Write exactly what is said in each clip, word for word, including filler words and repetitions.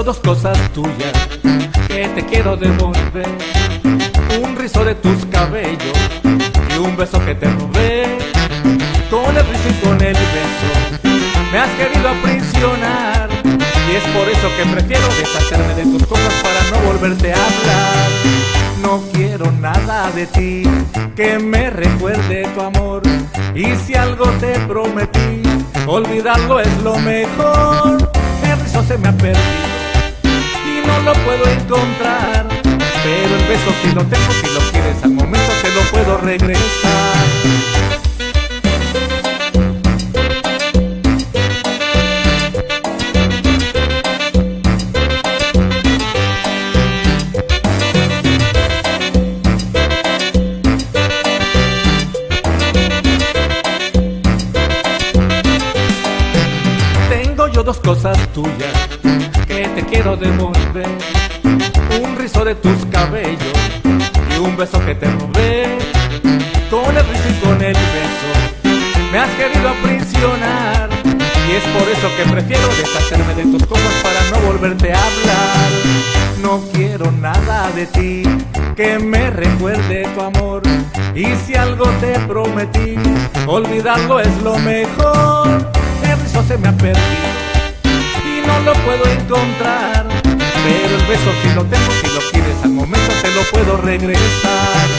dos cosas tuyas que te quiero devolver: un rizo de tus cabellos y un beso que te robé. Con el rizo y con el beso me has querido aprisionar, y es por eso que prefiero deshacerme de tus cosas para no volverte a hablar. No quiero nada de ti que me recuerde tu amor, y si algo te prometí, olvidarlo es lo mejor. El rizo se me ha perdido y no lo puedo encontrar, pero el beso sí lo tengo. Si lo quieres al momento te lo puedo regresar. Dos cosas tuyas que te quiero devolver: un rizo de tus cabellos y un beso que te robé. Con el rizo y con el beso me has querido aprisionar, y es por eso que prefiero deshacerme de tus cosas para no volverte a hablar. No quiero nada de ti que me recuerde tu amor, y si algo te prometí, olvidarlo es lo mejor. El rizo se me ha perdido y no lo puedo encontrar, pero el beso sí lo tengo. Si lo quieres al momento te lo puedo regresar.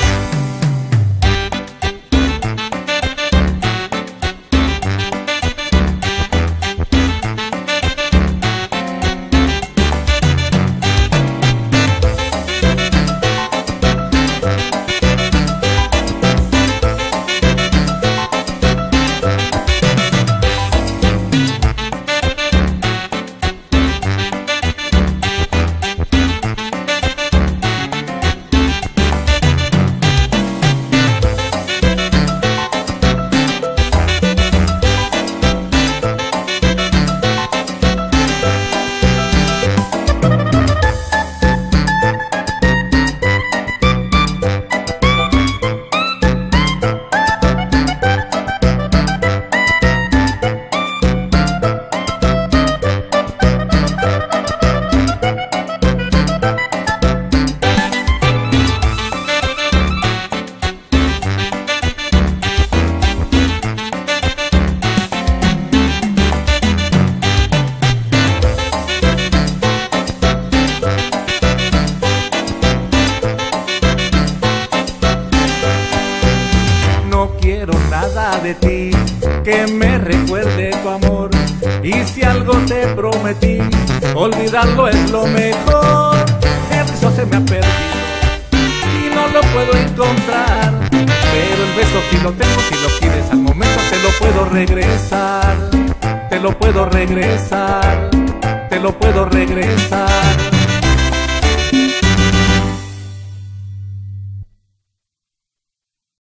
Nada de ti que me recuerde tu amor, y si algo te prometí, olvidarlo es lo mejor. El rizo se me ha perdido y no lo puedo encontrar, pero el beso sí lo tengo. Si lo quieres al momento te lo puedo regresar. Te lo puedo regresar. Te lo puedo regresar.